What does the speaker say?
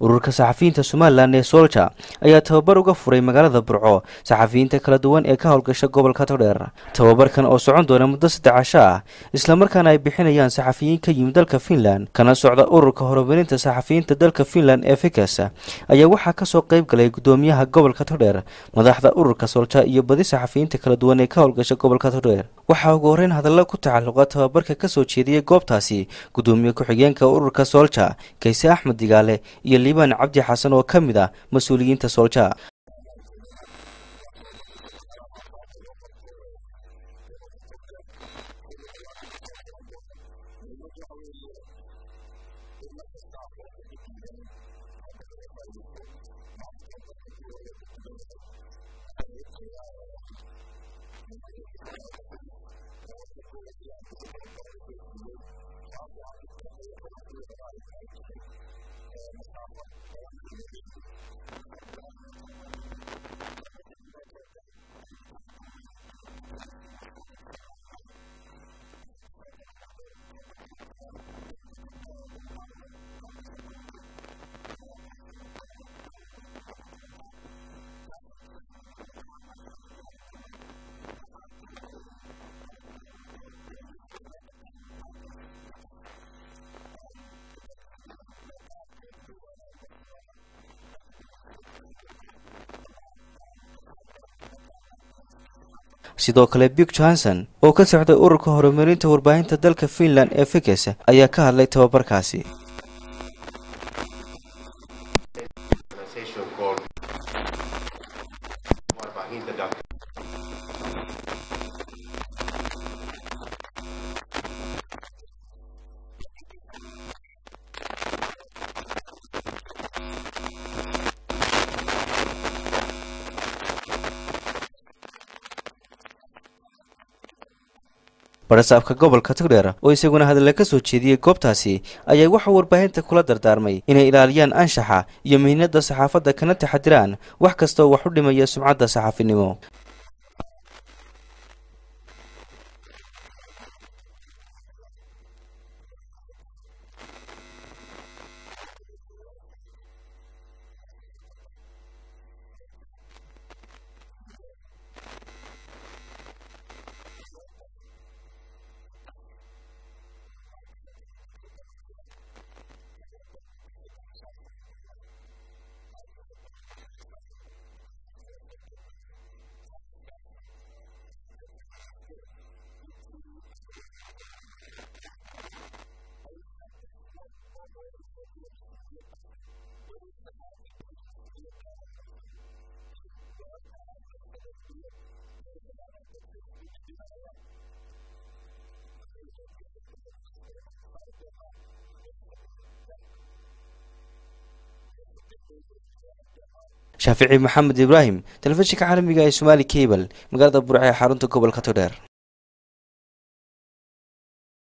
ururka saxafiyiinta Somaliland ee Soldier ayaa tababar uga furay magaalada Burco saxafiyiinta kala duwan ee ka howlgasha gobolka Togdheer. Tababarkan oo socon doona muddo 3 casho ah isla markaana ay bixinayaan saxafiyiin ka yimid dalka Finland kana socda ururka horumarinta saxafiyiinta dalka Finland ee FICAS ayaa waxaa ka soo qayb galay gudoomiyaha gobolka Togdheer, madaxda ururka Soldier iyo badi saxafiyiinta kala duwan ee ka howlgasha gobolka Togdheer. Waxaa ugu horeyn hadallo ku tacalluqa tababarka ka soo jeediyay goobtaasi gudoomiye ku-xigeenka ururka Soldier Kayse Axmed Digaale iyo Liban Cabdi Xasan oo kamid ah mas'uuliyiinta Soldier. sidoo kale Big Johansson oo ka socday ururka horumarinta warbaahinta dalka Finland ee FICAS ayaa ka hadlay tababarkaasi. Barasaabka gobolka Togdheer oo isaguna hadal ka soo jeediyay goobtaasi ayaa waxa warbaahinta kula dardaarmay inay ilaaliyaan anshaxa iyo mihnada saxaafadda kana taxadiraan wax kasta oo wax u dhimaya sumcadda saxaafinimo. Shaafici Maxamed Ibrahim, telefishinka caalamiga ee Somali Cable, magaalada Burco ee xarunta gobolka Togdheer.